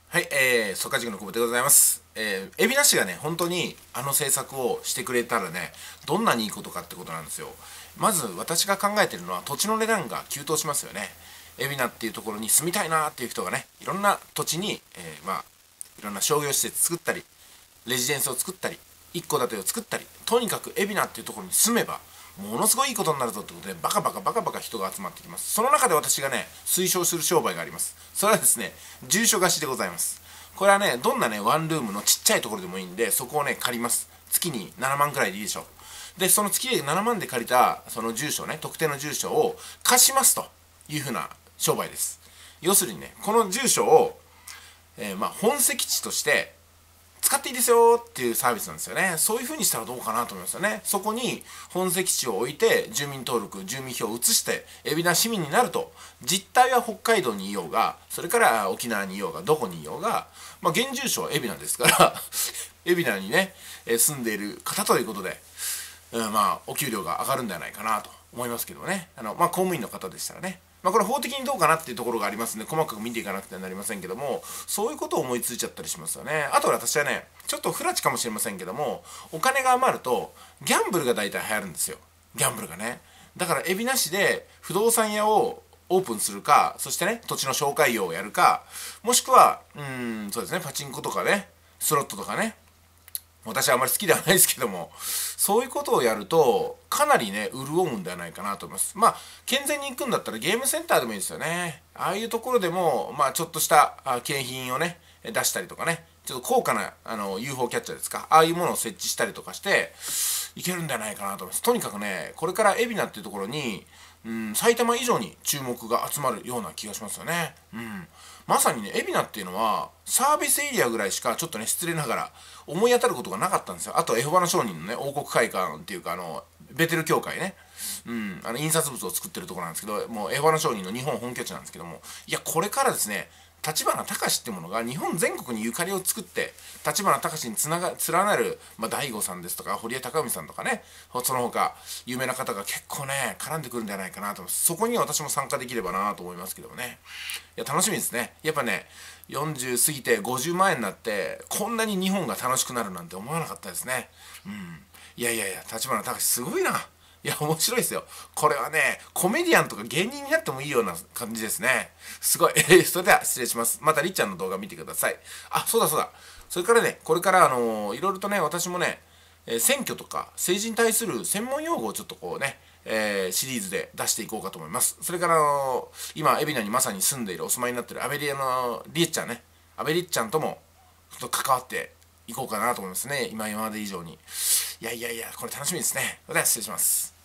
はい、ソカジグの久保でございます。海老名市がね、本当にあの政策をしてくれたらね、どんなにいいことかってことなんですよ。まず私が考えてるのは土地の値段が急騰しますよね。海老名っていうところに住みたいなっていう人がね、いろんな土地に、いろんな商業施設作ったり、レジデンスを作ったり、一戸建てを作ったり、とにかく海老名っていうところに住めば、ものすごいいいことになるぞってことで、バカバカバカバカ人が集まってきます。その中で私がね、推奨する商売があります。それはですね、住所貸しでございます。これはね、どんなね、ワンルームのちっちゃいところでもいいんで、そこをね、借ります。月に7万くらいでいいでしょう。で、その月で7万で借りた、その住所ね、特定の住所を貸しますというふうな商売です。要するにね、この住所を、本籍地として使っていいですよっていうサービスなんですよね。そういう風にしたらどうかなと思いますよね。そこに本籍地を置いて住民登録、住民票を移して海老名市民になると、実態は北海道にいようが、それから沖縄にいようが、どこにいようが、現住所は海老名ですから海老名にね、住んでいる方ということで、お給料が上がるんではないかなと思いますけどね。公務員の方でしたらね。これ法的にどうかなっていうところがありますので、細かく見ていかなくてはなりませんけども、そういうことを思いついちゃったりしますよね。あと私はね、ちょっと不埒かもしれませんけども、お金が余ると、ギャンブルが大体流行るんですよ。ギャンブルがね。だから、海老名市で不動産屋をオープンするか、そしてね、土地の紹介業をやるか、もしくは、そうですね、パチンコとかね、スロットとかね、私はあまり好きではないですけども、そういうことをやるとかなりね潤うんではないかなと思います。健全に行くんだったらゲームセンターでもいいですよね。ああいうところでもちょっとした景品をね出したりとかね、ちょっと高価なUFO キャッチャーですか、ああいうものを設置したりとかしていけるんではないかなと思います。とにかくね、これから海老名っていうところに埼玉以上に注目が集まるような気がしますよね。まさにね、海老名っていうのはサービスエリアぐらいしかちょっとね失礼ながら思い当たることがなかったんですよ。あとエホバの商人のね王国会館っていうかベテル教会ね、印刷物を作ってるところなんですけど、もうエホバの商人の日本本拠地なんですけども、いやこれからですね、立花隆ってものが日本全国にゆかりを作って、立花隆に連なる、大悟さんですとか堀江貴文さんとかね、その他有名な方が結構ね絡んでくるんじゃないかなと思います。そこには私も参加できればなと思いますけどもね。いや楽しみですね。やっぱね、40過ぎて50万円になってこんなに日本が楽しくなるなんて思わなかったですね。いやいやいや、立花隆すごいな。いや、面白いですよ。これはね、コメディアンとか芸人になってもいいような感じですね。すごい。それでは失礼します。またりっちゃんの動画見てください。あ、そうだそうだ。それからね、これからいろいろとね、私もね、選挙とか政治に対する専門用語をちょっとこうね、シリーズで出していこうかと思います。それから今、海老名にまさに住んでいる、お住まいになっているアベリアのりえちゃんね、アベリッちゃんともちょっと関わっていこうかなと思いますね。今まで以上に。いやいやいや、これ楽しみですね。それでは失礼します。